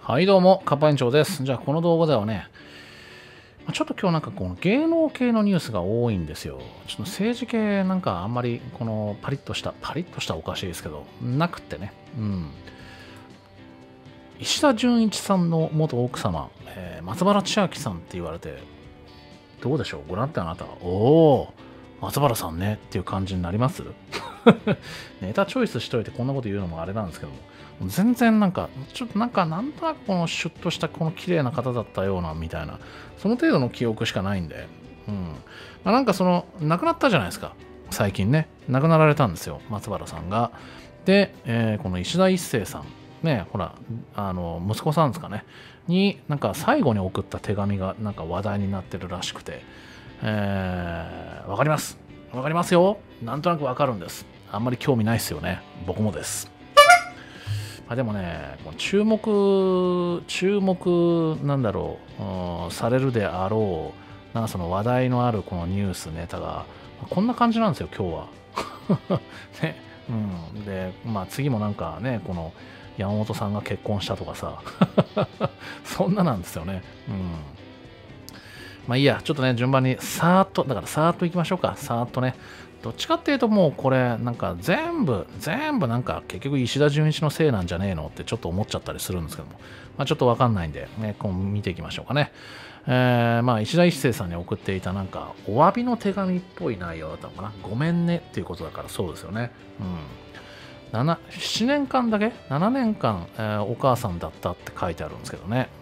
はいどうも、カッパ園長です。じゃあこの動画ではね、ちょっと今日なんかこの芸能系のニュースが多いんですよ。ちょっと政治系なんかあんまりこのパリッとしたおかしいですけど、なくってね。石田純一さんの元奥様、松原千明さんって言われて、どうでしょうご覧ってあなた。おー、松原さんねっていう感じになりますネタチョイスしといてこんなこと言うのもあれなんですけども、全然なんか、ちょっとなんとなくこのシュッとしたこの綺麗な方だったようなみたいな、その程度の記憶しかないんで、なんかその、亡くなったじゃないですか。最近ね、亡くなられたんですよ、松原さんが。で、この石田一生さん、ね、ほら、息子さんですかね、になんか最後に送った手紙がなんか話題になってるらしくて、わかります。わかりますよ。なんとなくわかるんです。あんまり興味ないですよね。僕もです。でもね、注目なんだろう、されるであろう、なんかその話題のあるこのニュースネタが、こんな感じなんですよ、今日は。ね、で、次もなんかね、この山本さんが結婚したとかさ、そんななんですよね。いいや、ちょっとね、順番にさーっと、だからさーっといきましょうか。さーっとね。どっちかっていうともうこれ、なんか全部なんか結局石田純一のせいなんじゃねえのってちょっと思っちゃったりするんですけども、ちょっとわかんないんで、ね、こう見ていきましょうかね。石田一生さんに送っていたなんかお詫びの手紙っぽい内容だったのかな。ごめんねっていうことだからそうですよね。7年間だけ ?7 年間、お母さんだったって書いてあるんですけどね。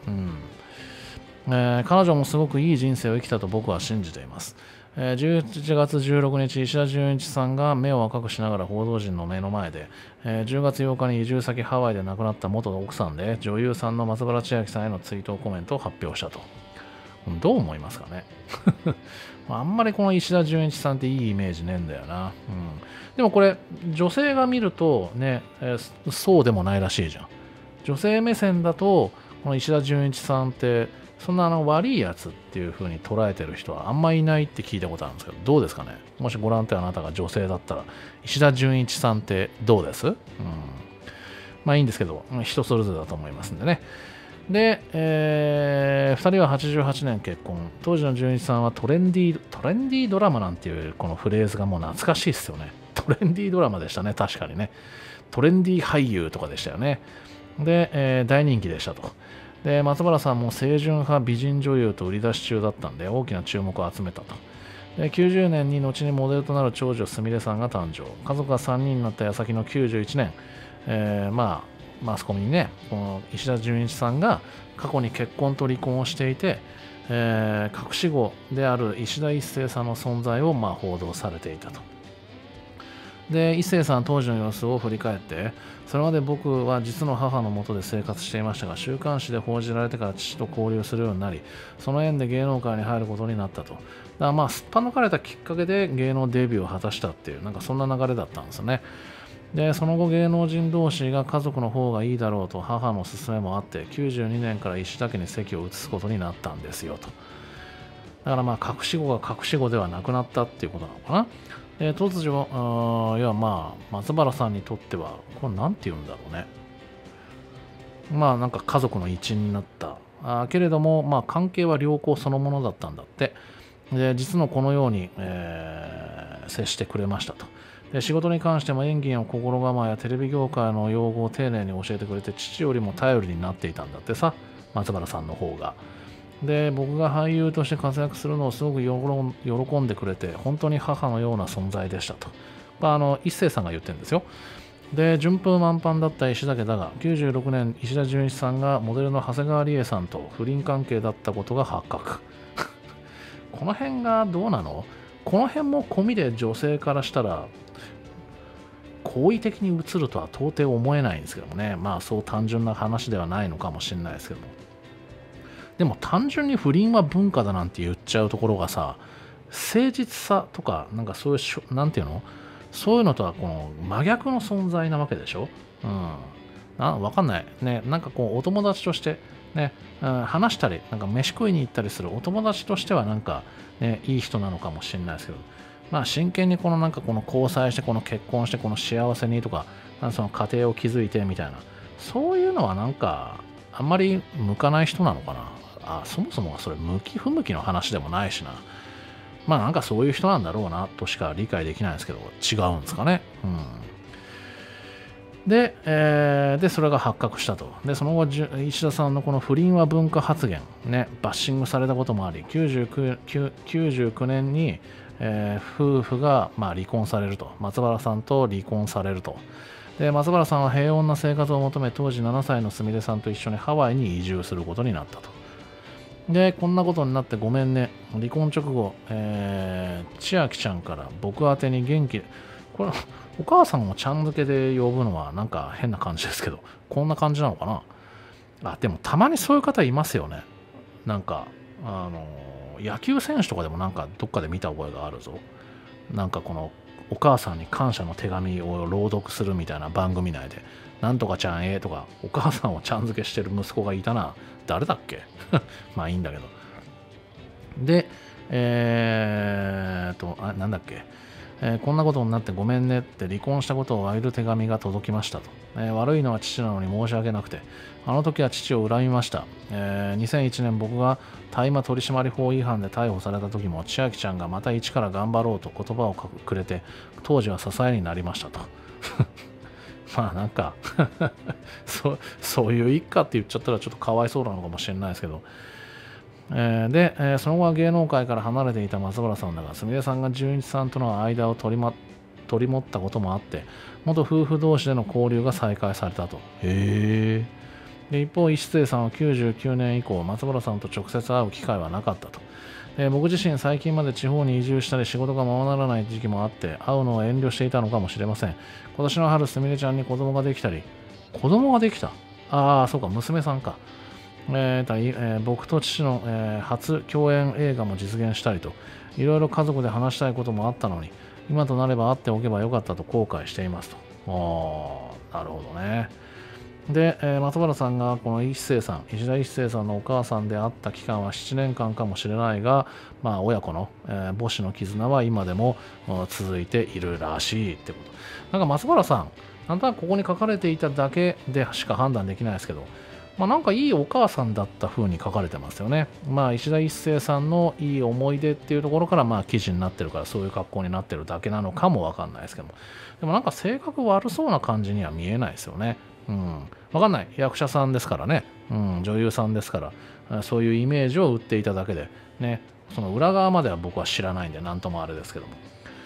彼女もすごくいい人生を生きたと僕は信じています。11月16日、石田純一さんが目を赤くしながら報道陣の目の前で、10月8日に移住先ハワイで亡くなった元奥さんで女優さんの松原千明さんへの追悼コメントを発表したと。どう思いますかねあんまりこの石田純一さんっていいイメージねえんだよな。でもこれ、女性が見るとね、そうでもないらしいじゃん。女性目線だと、この石田純一さんってそんな悪いやつっていう風に捉えてる人はあんまいないって聞いたことあるんですけど、どうですかね。もしご覧ってあなたが女性だったら、石田純一さんってどうです？いいんですけど、人それぞれだと思いますんでね。で、2人は88年結婚。当時の純一さんはトレンディードラマなんていうこのフレーズがもう懐かしいですよね。トレンディードラマでしたね、確かにね。トレンディー俳優とかでしたよね。で、大人気でしたと。で、松原さんも清純派美人女優と売り出し中だったんで、大きな注目を集めたと。で、90年に後にモデルとなる長女すみれさんが誕生。家族が3人になった矢先の91年、マスコミにね、この石田純一さんが過去に結婚と離婚をしていて、隠し子である石田一生さんの存在を報道されていたと。で、一生さん当時の様子を振り返って、それまで僕は実の母のもとで生活していましたが、週刊誌で報じられてから父と交流するようになり、その縁で芸能界に入ることになったと。だからすっぱ抜かれたきっかけで芸能デビューを果たしたっていう、なんかそんな流れだったんですよね。で、その後芸能人同士が家族の方がいいだろうと母の勧めもあって、92年から石田家に籍を移すことになったんですよと。だから隠し子が隠し子ではなくなったっていうことなのかな。突如、いや松原さんにとっては、これなんて言うんだろうね。なんか家族の一員になった。けれども、関係は良好そのものだったんだって。で、実のこのように、接してくれましたと。で、仕事に関しても演技の心構えやテレビ業界の用語を丁寧に教えてくれて、父よりも頼りになっていたんだってさ、松原さんの方が。で、僕が俳優として活躍するのをすごく喜んでくれて、本当に母のような存在でしたと。一生さんが言ってるんですよ。で、順風満帆だった石田家だが、96年、石田純一さんがモデルの長谷川理恵さんと不倫関係だったことが発覚。この辺がどうなの？この辺も込みで女性からしたら、好意的に映るとは到底思えないんですけどもね。そう単純な話ではないのかもしれないですけども。でも単純に不倫は文化だなんて言っちゃうところがさ、誠実さとか、なんかそういう、なんていうのそういうのとはこの真逆の存在なわけでしょ。わかんない。ね、なんかこう、お友達として、ね、話したり、なんか飯食いに行ったりするお友達としてはなんか、ね、いい人なのかもしれないですけど、真剣にこのなんかこの交際して、この結婚して、この幸せにとか、その家庭を築いてみたいな、そういうのはなんか、 あんまり向かない人なのかな。そもそもそれ向き不向きの話でもないしな。まあなんかそういう人なんだろうなとしか理解できないんですけど、違うんですかね。で、それが発覚したと。で、その後、石田さんのこの不倫は文化発言、ね、バッシングされたこともあり、99年に、夫婦が、離婚されると。松原さんと離婚されると。で、松原さんは平穏な生活を求め、当時7歳のすみれさんと一緒にハワイに移住することになったと。で、こんなことになってごめんね。離婚直後、千秋ちゃんから僕宛てに元気、これ、お母さんをちゃん付けで呼ぶのはなんか変な感じですけど、こんな感じなのかな。でもたまにそういう方いますよね。なんか、野球選手とかでもなんかどっかで見た覚えがあるぞ。なんかこのお母さんに感謝の手紙を朗読するみたいな番組内で、なんとかちゃんとか、お母さんをちゃん付けしてる息子がいたな。誰だっけまあいいんだけど。で、なんだっけ、こんなことになってごめんねって離婚したことを詫びる手紙が届きましたと。悪いのは父なのに申し訳なくて、あの時は父を恨みました。2001年僕が大麻取締法違反で逮捕された時も千秋ちゃんがまた一から頑張ろうと言葉をくれて、当時は支えになりましたと。まあなんかそういう一家って言っちゃったらちょっとかわいそうなのかもしれないですけど、で、その後は芸能界から離れていた松原さんだが、すみれさんが純一さんとの間を取り持ったこともあって、元夫婦同士での交流が再開されたと。へえ。で、一方、石末さんは99年以降、松原さんと直接会う機会はなかったと。僕自身最近まで地方に移住したり仕事がままならない時期もあって会うのを遠慮していたのかもしれません。今年の春すみれちゃんに子供ができたり、子供ができた、そうか、娘さんか、僕と父の、初共演映画も実現したりと、いろいろ家族で話したいこともあったのに今となれば会っておけばよかったと後悔していますと。なるほどね。で、松原さんがこの石田一生さんのお母さんであった期間は7年間かもしれないが、親子の、母子の絆は今でも続いているらしいってこと。なんか松原さん、なんとなくここに書かれていただけでしか判断できないですけど、なんかいいお母さんだった風に書かれてますよね。石田一生さんのいい思い出っていうところから記事になってるからそういう格好になってるだけなのかもわかんないですけども、でもなんか性格悪そうな感じには見えないですよね。わかんない。役者さんですからね。女優さんですから、そういうイメージを売っていただけで、ね、その裏側までは僕は知らないんで、なんともあれですけども。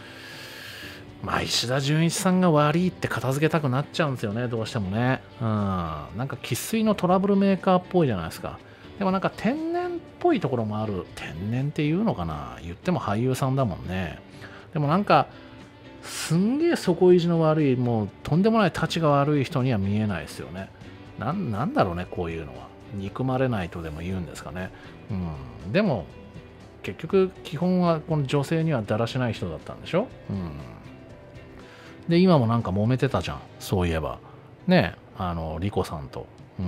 石田純一さんが悪いって片付けたくなっちゃうんですよね、どうしてもね。なんか生粋のトラブルメーカーっぽいじゃないですか。でもなんか天然っぽいところもある。天然っていうのかな、言っても俳優さんだもんね。でもなんか、すんげえ底意地の悪い、もうとんでもないたちが悪い人には見えないですよね。なんだろうね、こういうのは。憎まれないとでも言うんですかね。でも、結局、基本はこの女性にはだらしない人だったんでしょ。で、今もなんか揉めてたじゃん。そういえば。ねリコさんと。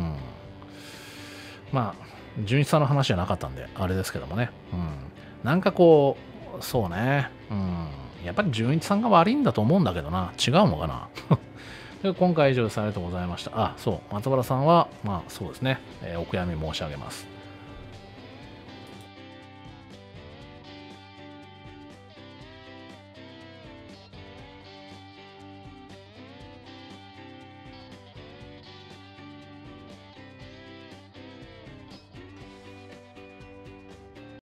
純一さんの話じゃなかったんで、あれですけどもね。なんかこう、そうね。やっぱり純一さんが悪いんだと思うんだけどな。違うのかな。で今回以上です。ありがとうございました。そう。松原さんは、そうですね。お悔やみ申し上げます。